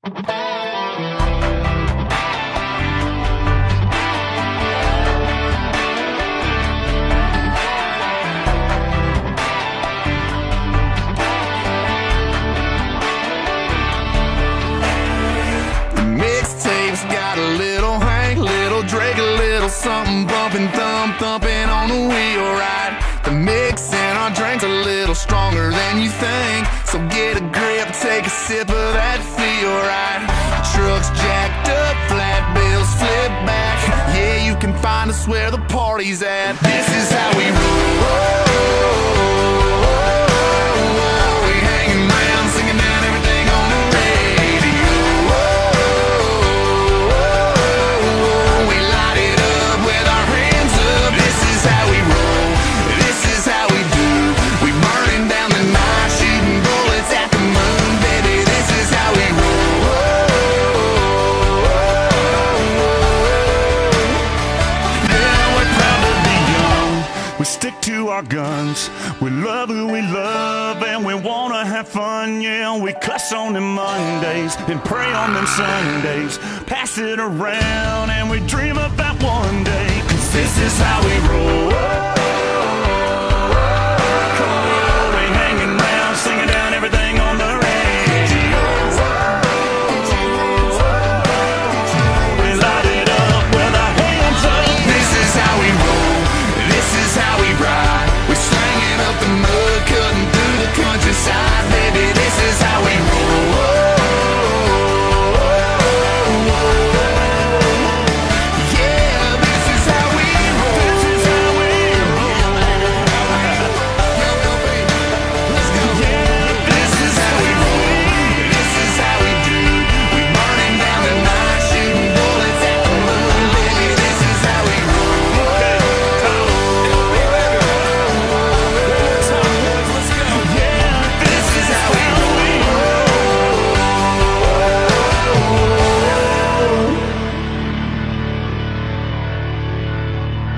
Mixtape's got a little Hank, little Drake, a little something bumping, thumping on the wheel, right? The mix in our drink's a little stronger than you think, so get a grip, take a sip of that feel, right? Trucks jacked up, flat bills flip back. Yeah, you can find us where the party's at. This is how we roll. We hanging around, singing down everything on the radio. We light it up with our hands up. This is how we roll. This is how we do. We burning down the night, shooting bullets at the moon, baby. This is how we roll. We stick to our guns, we love who we love, and we wanna have fun, yeah. We cuss on them Mondays and pray on them Sundays, pass it around and we dream about one day, 'cause this is how we roll.